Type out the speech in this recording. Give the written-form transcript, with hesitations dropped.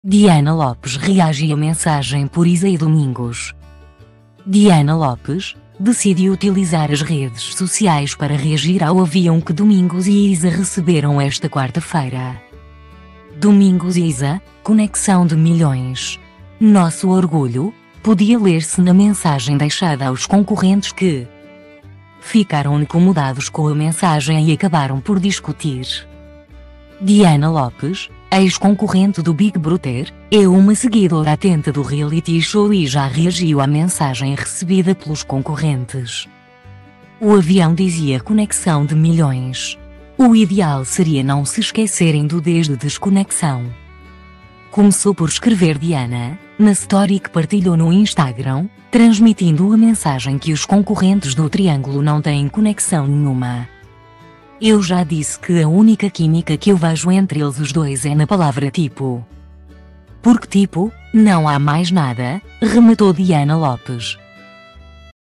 Diana Lopes reage à mensagem por Isa e Domingos. Diana Lopes decidiu utilizar as redes sociais para reagir ao avião que Domingos e Isa receberam esta quarta-feira. Domingos e Isa, conexão de milhões. Nosso orgulho, podia ler-se na mensagem deixada aos concorrentes que ficaram incomodados com a mensagem e acabaram por discutir. Diana Lopes, ex-concorrente do Big Brother, é uma seguidora atenta do reality show e já reagiu à mensagem recebida pelos concorrentes. O avião dizia conexão de milhões. O ideal seria não se esquecerem do desde desconexão. Começou por escrever Diana, na story que partilhou no Instagram, transmitindo a mensagem que os concorrentes do Triângulo não têm conexão nenhuma. Eu já disse que a única química que eu vejo entre eles os dois é na palavra tipo. Porque tipo, não há mais nada, rematou Diana Lopes.